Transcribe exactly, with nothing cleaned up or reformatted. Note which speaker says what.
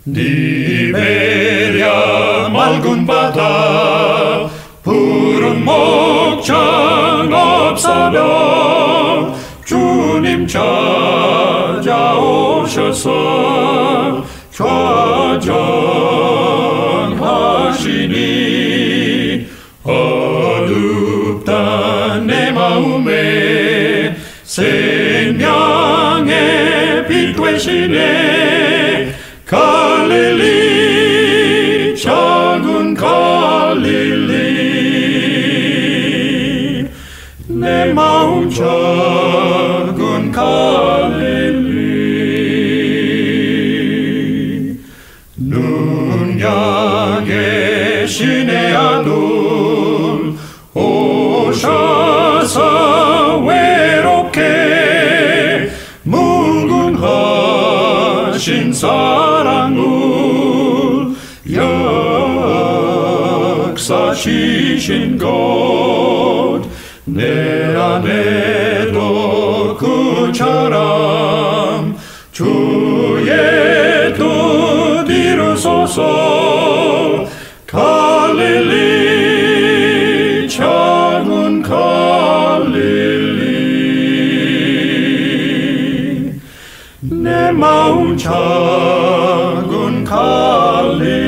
Speaker 1: 니베리아 맑은 바다 푸른 목장 없사며 주님 찾아오셔서 좌정하시니 어둡다 내 마음에 생명의 빛 되시네. 갈릴리 작은 갈릴리 내 마음 작은 갈릴리 눈약의 신의 아들 오셔서 외롭게 무궁하신 사랑을 역사시킨 것 내 안에도 그처럼 주의 뜻 이루소서. 갈릴리 작은 갈릴리 내 마음 작은 갈릴리